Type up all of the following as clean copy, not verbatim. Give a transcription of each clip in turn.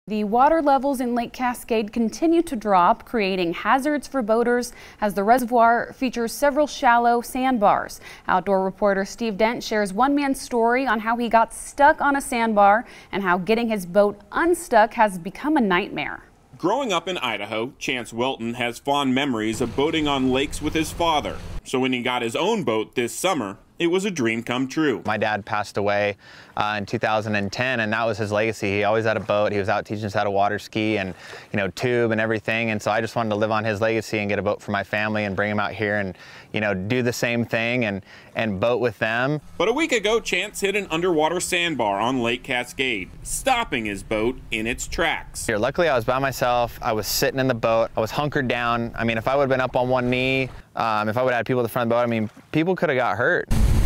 The water levels in Lake Cascade continue to drop, creating hazards for boaters as the reservoir features several shallow sandbars. Outdoor reporter Steve Dent shares one man's story on how he got stuck on a sandbar and how getting his boat unstuck has become a nightmare. Growing up in Idaho, Chance Welton has fond memories of boating on lakes with his father. So when he got his own boat this summer, it was a dream come true. My dad passed away in 2010, and that was his legacy. He always had a boat. He was out teaching us how to water ski and, tube and everything. And so I just wanted to live on his legacy and get a boat for my family and bring him out here and, do the same thing and boat with them. But a week ago, Chance hit an underwater sandbar on Lake Cascade, stopping his boat in its tracks. Luckily, I was by myself. I was sitting in the boat. I was hunkered down. I mean, if I would have been up on one knee, if I would have had people at the front of the boat, people could have got hurt.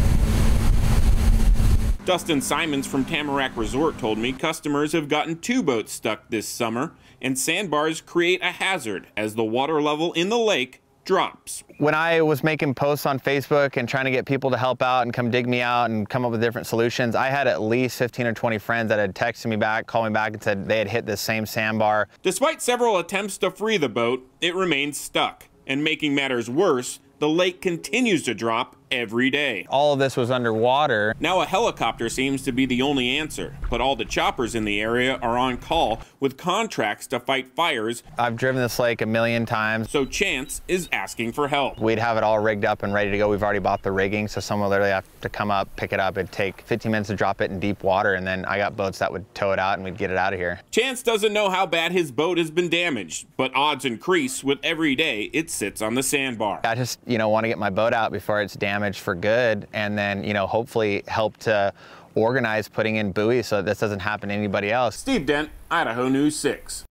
Dustin Simons from Tamarack Resort told me customers have gotten 2 boats stuck this summer, and sandbars create a hazard as the water level in the lake drops. When I was making posts on Facebook and trying to get people to help out and come dig me out and come up with different solutions, I had at least 15 or 20 friends that had texted me back, called me back and said they had hit this same sandbar. Despite several attempts to free the boat, it remains stuck. And making matters worse, the lake continues to drop every day. All of this was underwater. Now a helicopter seems to be the only answer, but all the choppers in the area are on call with contracts to fight fires. I've driven this lake a million times. So Chance is asking for help. We'd have it all rigged up and ready to go. We've already bought the rigging, so someone would literally have to come up, pick it up. It'd take 15 minutes to drop it in deep water, and then I got boats that would tow it out and we'd get it out of here. Chance doesn't know how bad his boat has been damaged, but odds increase with every day it sits on the sandbar. I just, want to get my boat out before it's damaged for good, and then, hopefully help to organize putting in buoys so that this doesn't happen to anybody else. Steve Dent, Idaho News 6.